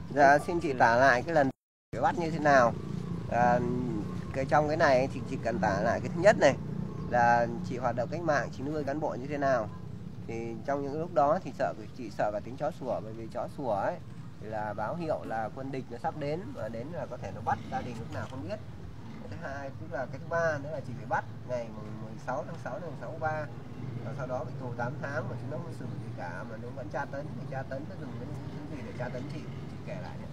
Dạ, xin chị tả lại cái lần bị bắt như thế nào. À, trong cái này thì chị cần tả lại cái thứ nhất này là chị hoạt động cách mạng, chị nuôi cán bộ như thế nào. Thì trong những lúc đó thì chị sợ cả tiếng chó sủa, bởi vì chó sủa ấy thì là báo hiệu là quân địch nó sắp đến, và đến là có thể nó bắt gia đình lúc nào không biết. Cái thứ hai tức là cái thứ ba nữa là chị bị bắt ngày 16 tháng 6 năm 63, và sau đó bị tù 8 tháng mà chúng nó không xử gì cả, mà nó vẫn tra tấn. Thì tra tấn nó dùng những gì để tra tấn chị kể lại nhé.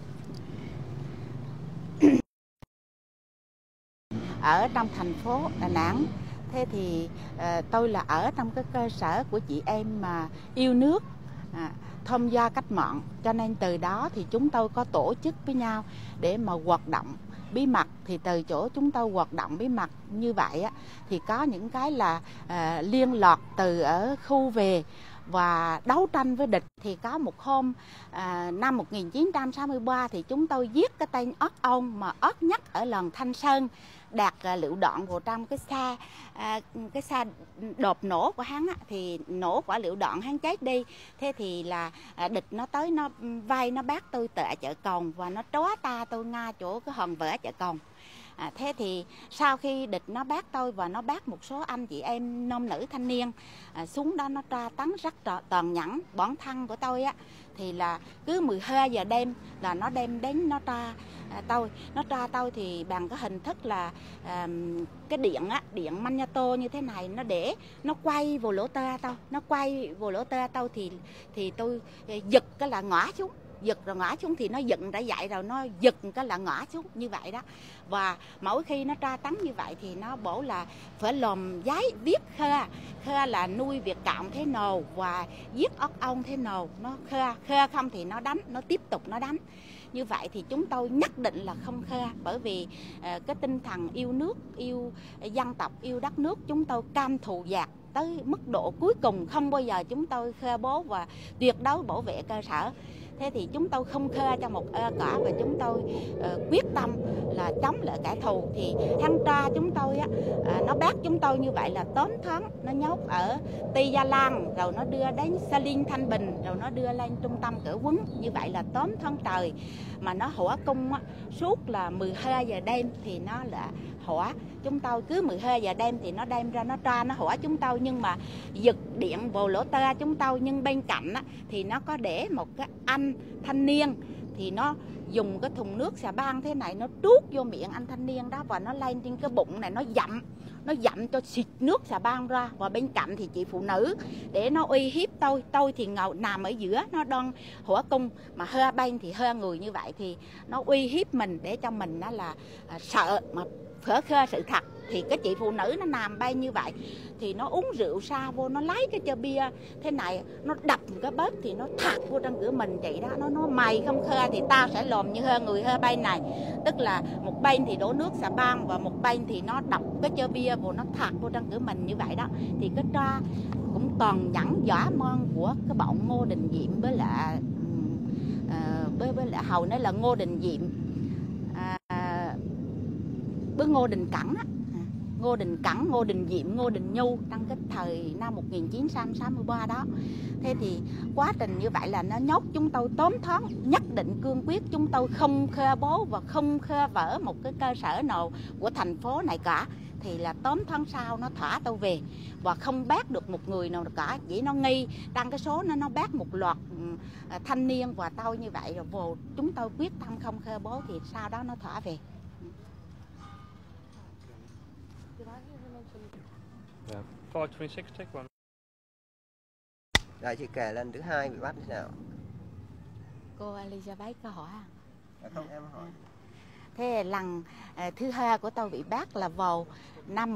Ở trong thành phố Đà Nẵng, thế thì tôi là ở trong cái cơ sở của chị em mà yêu nước, tham gia cách mạng, cho nên từ đó thì chúng tôi có tổ chức với nhau để mà hoạt động bí mật. Thì từ chỗ chúng tôi hoạt động bí mật như vậy á, thì có những cái là liên lạc từ ở khu về và đấu tranh với địch. Thì có một hôm năm 1963 thì chúng tôi giết cái tên ớt ông mà ớt nhất ở làng Thanh Sơn, đặt lựu đạn vào trong cái xe đột nổ của hắn á, thì nổ quả lựu đạn hắn chết đi. Thế thì là địch nó tới nó vây nó bắt tôi tại chợ Cồn và nó trói ta tôi ngay chỗ cái hòn vỡ chợ Cồn. Thế thì sau khi địch nó bắt tôi và nó bắt một số anh chị em nam nữ thanh niên xuống đó, nó tra tấn rất tàn nhẫn. Bản thân của tôi á thì là cứ 12 giờ đêm là nó đem đến nó tra tôi. Nó tra tôi thì bằng cái hình thức là cái điện magneto như thế này, nó để nó quay vào lỗ tai tôi, nó quay vào lỗ tai tôi thì tôi giật cái là ngã xuống. Giật rồi ngã xuống thì nó dựng đã dậy rồi nó giật cái là ngã xuống như vậy đó. Và mỗi khi nó tra tấn như vậy thì nó bảo là phải làm giấy viết khơ là nuôi việc cạo thế nào và giết ốc ong thế nào. Nó khơ không thì nó đánh, nó tiếp tục nó đánh. Như vậy thì chúng tôi nhất định là không khơ, bởi vì cái tinh thần yêu nước, yêu dân tộc, yêu đất nước, chúng tôi cam thù giặc tới mức độ cuối cùng. Không bao giờ chúng tôi khơ bố và tuyệt đối bảo vệ cơ sở. Thế thì chúng tôi không khơ cho một cả, và chúng tôi quyết tâm là chống lại kẻ thù. Thì thanh tra chúng tôi á, nó bắt chúng tôi như vậy là tóm tháng, nó nhốt ở Tây Gia Lan, rồi nó đưa đến Sa Linh Thanh Bình, rồi nó đưa lên trung tâm cử huấn. Như vậy là tóm tháng trời, mà nó hỏa cung á, suốt là 12 giờ đêm thì nó là hỏa chúng tôi. Cứ 12 giờ đêm thì nó đem ra nó tra, nó hỏa chúng tôi, nhưng mà giật điện vào lỗ tai chúng tôi. Nhưng bên cạnh á, thì nó có để một cái anh thanh niên, thì nó dùng cái thùng nước xà bang thế này, nó trút vô miệng anh thanh niên đó, và nó lên trên cái bụng này, nó dặm cho xịt nước xà bang ra. Và bên cạnh thì chị phụ nữ để nó uy hiếp tôi thì nằm ở giữa, nó đang hỏa cung mà hơi bên thì hơi người như vậy, thì nó uy hiếp mình để cho mình đó là sợ mà phở khơ sự thật. Thì cái chị phụ nữ nó nằm bay như vậy, thì nó uống rượu sa vô, nó lấy cái chai bia thế này, nó đập cái bớt thì nó thạc vô trong cửa mình chị đó. Nó mày không khơ thì tao sẽ làm như hơi người hơi bay này. Tức là một bên thì đổ nước xà bang, và một bên thì nó đập cái chai bia vô, nó thạc vô trong cửa mình như vậy đó. Thì cái tra cũng toàn nhẫn dã man của cái bọn Ngô Đình Diệm với lại với lại hầu nữa là Ngô Đình Diệm với Ngô Đình Cẩn á. Ngô Đình Cẩn, Ngô Đình Diệm, Ngô Đình Nhu trong cái thời năm 1963 đó. Thế thì quá trình như vậy là nó nhốt chúng tôi tóm tháng, nhất định cương quyết chúng tôi không khơ bố và không khơ vỡ một cái cơ sở nào của thành phố này cả. Thì là tóm tháng sau nó thả tôi về, và không bắt được một người nào cả. Chỉ nó nghi trong cái số nó bắt một loạt thanh niên và tôi như vậy, rồi vô chúng tôi quyết tâm không khơ bố, thì sau đó nó thả về. Yeah. 526, take one. Rồi chị kể lần thứ hai bị bắt thế nào? Cô Elizabeth có hỏi à? Không, em hỏi. Thế lần thứ hai của tôi bị bắt là vào năm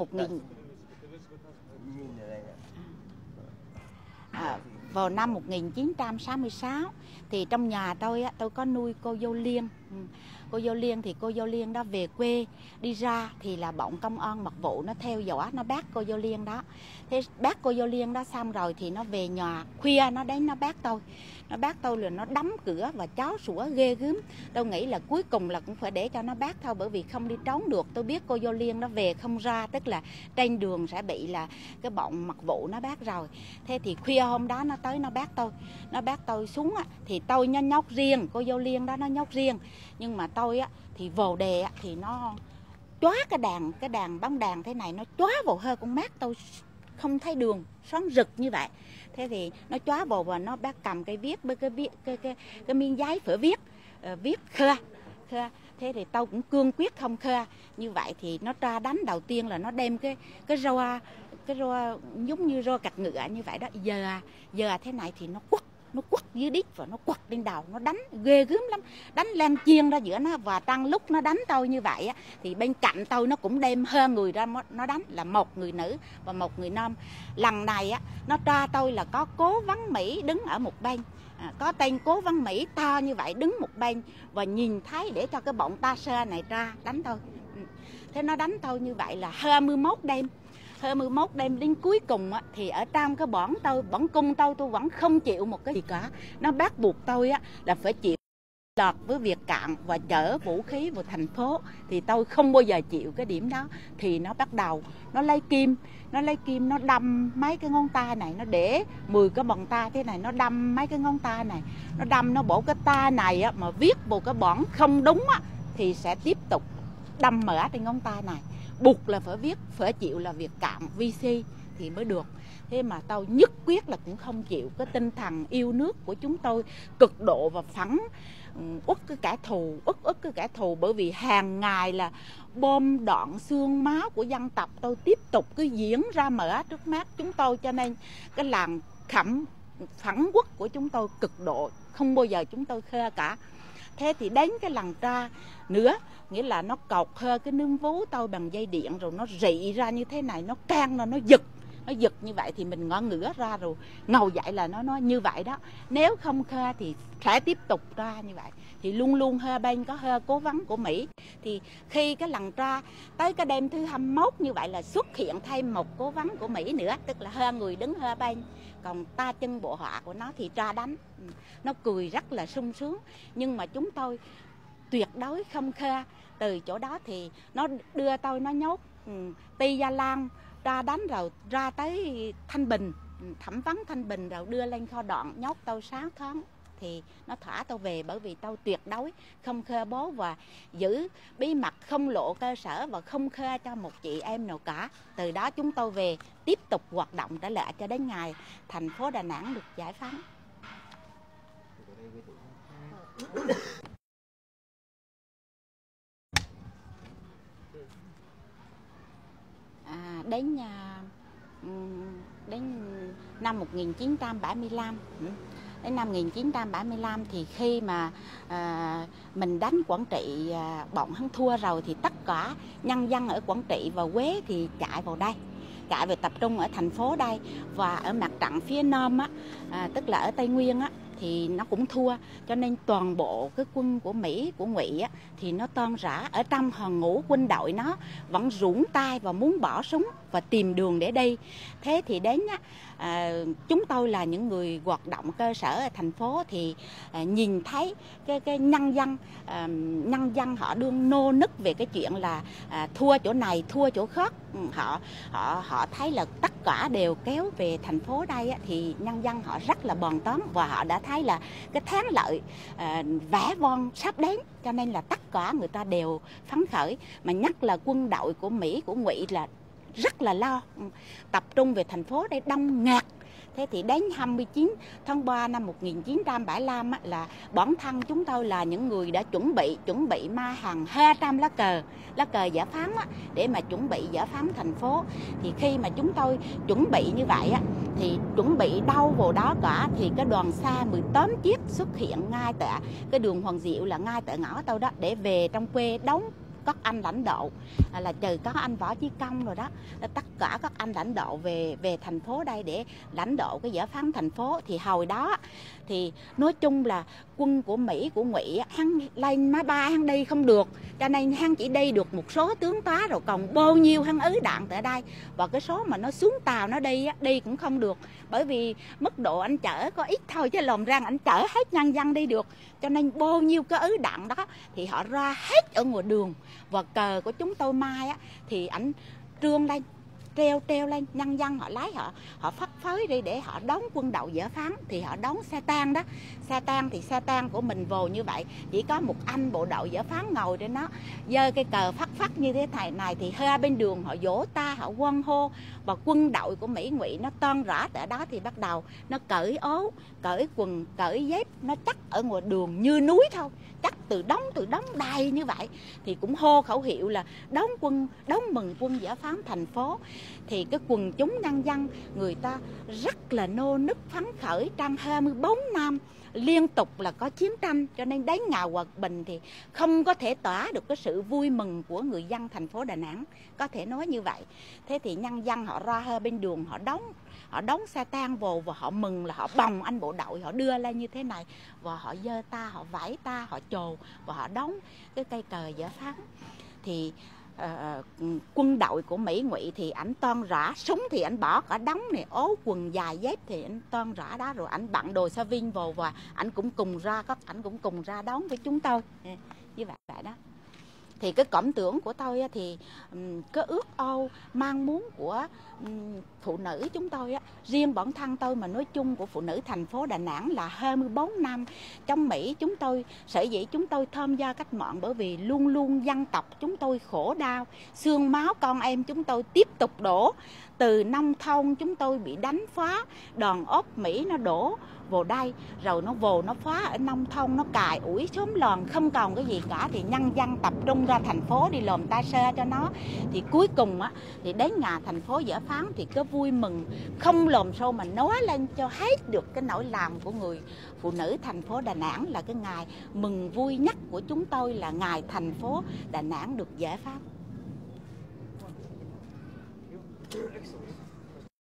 1966. Thì trong nhà tôi á, tôi có nuôi cô dâu Liên. Cô Dâu Liên thì cô Dâu Liên đó về quê đi ra thì là bọn công an mật vụ nó theo dõi, nó bắt cô Dâu Liên đó. Thế bắt cô Dâu Liên đó xong rồi thì nó về nhà khuya nó đến nó bắt tôi. Nó bắt tôi là nó đóng cửa và chó sủa ghê gớm. Tôi nghĩ là cuối cùng là cũng phải để cho nó bắt thôi, bởi vì không đi trốn được. Tôi biết cô Dâu Liên nó về không ra, tức là trên đường sẽ bị là cái bọn mật vụ nó bắt rồi. Thế thì khuya hôm đó nó tới nó bắt tôi. Nó bắt tôi xuống thì tôi nó nhốt riêng, cô Dâu Liên đó nó nhốt riêng. Nhưng mà tôi thì vào đề thì nó chóa cái đàn bóng đàn thế này, nó chóa vào hơi con mắt tôi không thấy đường, sáng rực như vậy. Thế thì nó chóa vào và nó bác cầm cái viết với cái miếng giấy phải viết khơ. Thế thì tôi cũng cương quyết không khơ. Như vậy thì nó ra đánh đầu tiên là nó đem cái roi giống như roi cặt ngựa như vậy đó, giờ thế này thì nó quất dưới đít và nó quật lên đầu, nó đánh ghê gớm lắm, đánh lan chiên ra giữa nó. Và trong lúc nó đánh tôi như vậy thì bên cạnh tôi nó cũng đem hơn người ra nó đánh, là một người nữ và một người nam. Lần này nó tra tôi là có Cố Văn Mỹ đứng ở một bên, có tên Cố Văn Mỹ to như vậy đứng một bên và nhìn thấy để cho cái bọn ta sơ này ra đánh tôi. Thế nó đánh tôi như vậy là 21 đêm đến cuối cùng thì ở trong cái bản cung tôi vẫn không chịu một cái gì cả. Nó bắt buộc tôi là phải chịu lọt với việc cạn và chở vũ khí vào thành phố, thì tôi không bao giờ chịu cái điểm đó. Thì nó bắt đầu nó lấy kim nó đâm mấy cái ngón tay này, nó để 10 cái bàn tay thế này, nó đâm mấy cái ngón tay này, nó đâm nó bổ cái tay này mà viết vào cái bản không đúng thì sẽ tiếp tục đâm mở trên ngón tay này, buộc là phải chịu là việc cạn VC thì mới được. Thế mà tôi nhất quyết là cũng không chịu. Cái tinh thần yêu nước của chúng tôi cực độ và phẫn uất cái kẻ thù, bởi vì hàng ngày là bom đạn xương máu của dân tộc tôi tiếp tục cứ diễn ra mở trước mắt chúng tôi, cho nên cái làng phẫn uất của chúng tôi cực độ, không bao giờ chúng tôi khơ cả. Thế thì đến cái lần tra nữa, nghĩa là nó cột hơi cái nương vú tôi bằng dây điện rồi nó rị ra như thế này, nó can ra, nó giật như vậy thì mình ngõ ngửa ra rồi ngầu dậy là nó như vậy đó. Nếu không khơ thì sẽ tiếp tục ra như vậy. Thì luôn luôn hơi bên có hơi cố vấn của Mỹ. Thì khi cái lần tra tới cái đêm thứ 21 như vậy là xuất hiện thêm một cố vấn của Mỹ nữa, tức là hơi người đứng hơi bên, còn ta chân bộ họa của nó thì tra đánh. Nó cười rất là sung sướng. Nhưng mà chúng tôi tuyệt đối không khơ. Từ chỗ đó thì nó đưa tôi nó nhốt Ti Gia Lan, ra đánh rồi ra tới Thanh Bình, thẩm vấn Thanh Bình rồi đưa lên kho đạn nhốt tôi 6 tháng. Thì nó thả tôi về, bởi vì tôi tuyệt đối không khơ bố và giữ bí mật, không lộ cơ sở và không khơ cho một chị em nào cả. Từ đó chúng tôi về tiếp tục hoạt động trở lại cho đến ngày thành phố Đà Nẵng được giải phóng. Đến năm 1975. Đến năm 1975 thì khi mà mình đánh Quảng Trị, bọn hắn thua rồi thì tất cả nhân dân ở Quảng Trị và Huế thì chạy vào đây, chạy về tập trung ở thành phố đây. Và ở mặt trận phía Nam tức là ở Tây Nguyên thì nó cũng thua, cho nên toàn bộ cái quân của Mỹ, của Ngụy thì nó tan rã. Ở trong hàng ngũ quân đội nó vẫn rủng tay và muốn bỏ súng và tìm đường để đi. Thế thì đến chúng tôi là những người hoạt động cơ sở ở thành phố thì nhìn thấy cái nhân dân họ đương nô nức về cái chuyện là thua chỗ này thua chỗ khác. Họ thấy là tất cả đều kéo về thành phố đây thì nhân dân họ rất là bòn tán, và họ đã thấy là cái thắng lợi vẻ vang sắp đến, cho nên là tất cả người ta đều phấn khởi. Mà nhất là quân đội của Mỹ, của Ngụy là rất là lo, tập trung về thành phố đây đông ngạt. Thế thì đến 29 tháng 3 năm 1975 là bản thân chúng tôi là những người đã chuẩn bị ma hàng 200 lá cờ giải phóng để mà chuẩn bị giải phóng thành phố. Thì khi mà chúng tôi chuẩn bị như vậy thì chuẩn bị đâu vào đó cả, thì cái đoàn xe 18 chiếc xuất hiện ngay tại cái đường Hoàng Diệu, là ngay tại ngõ tôi đó, để về trong quê đóng các anh lãnh đạo, là trừ có anh Võ Chí Công rồi đó, tất cả các anh lãnh đạo về thành phố đây để lãnh đạo cái giải phóng thành phố. Thì hồi đó thì nói chung là quân của Mỹ, của Ngụy, hắn lên máy bay hắn đi không được, cho nên hắn chỉ đi được một số tướng tá, rồi còn bao nhiêu hắn ứ đạn tại đây. Và cái số mà nó xuống tàu nó đi cũng không được, bởi vì mức độ anh chở có ít thôi, chứ lòm rang anh chở hết nhân dân đi được. Cho nên bao nhiêu cái ứ đạn đó thì họ ra hết ở ngoài đường. Và cờ của chúng tôi mai thì ảnh trương lên, treo lên, nhân dân họ lấy, họ phất phới đi để họ đón quân đội dỡ phán. Thì họ đón xe tang đó, xe tang thì xe tang của mình vô như vậy, chỉ có một anh bộ đội dỡ phán ngồi trên nó, giơ cái cờ phất như thế này thì hai bên đường họ vỗ ta, họ hoan hô. Và quân đội của Mỹ Ngụy nó toan rã tại đó thì bắt đầu nó cởi áo, cởi quần, cởi dép, nó chắc ở ngoài đường như núi thôi, chắc từ đống đầy như vậy. Thì cũng hô khẩu hiệu là đón mừng quân giải phóng thành phố. Thì cái quần chúng nhân dân người ta rất là nô nức phấn khởi. Trong 24 năm liên tục là có chiến tranh, cho nên đến ngày hòa bình thì không có thể tỏa được cái sự vui mừng của người dân thành phố Đà Nẵng, có thể nói như vậy. Thế thì nhân dân họ ra hơi bên đường, họ đón xe tang vào và họ mừng, là họ bồng anh bộ đội, họ đưa lên như thế này và họ giơ ta, họ vẫy ta, họ chồ và họ đón cái cây cờ giải phóng. Thì quân đội của Mỹ Ngụy thì ảnh toan rã súng, thì ảnh bỏ cả đống này, ố quần dài dép thì ảnh toan rã đó, rồi ảnh bận đồ sa vin vào và ảnh cũng cùng ra đón với chúng tôi như vậy đó. Thì cái cảm tưởng của tôi thì cái ước ao mang muốn của phụ nữ chúng tôi, riêng bản thân tôi mà nói chung của phụ nữ thành phố Đà Nẵng là 24 năm trong Mỹ, chúng tôi sở dĩ chúng tôi tham gia cách mạng bởi vì luôn luôn dân tộc chúng tôi khổ đau, xương máu con em chúng tôi tiếp tục đổ. Từ nông thôn chúng tôi bị đánh phá, đòn ốp Mỹ nó đổ vào đây, rồi nó phá ở nông thôn, nó cài ủi xóm lòn, không còn cái gì cả. Thì nhân dân tập trung ra thành phố đi làm ta sơ cho nó. Thì cuối cùng thì đến ngày thành phố giải phóng thì cái vui mừng không làm sao mà nói lên cho hết được cái nỗi lòng của người phụ nữ thành phố Đà Nẵng. Là cái ngày mừng vui nhất của chúng tôi là ngày thành phố Đà Nẵng được giải phóng.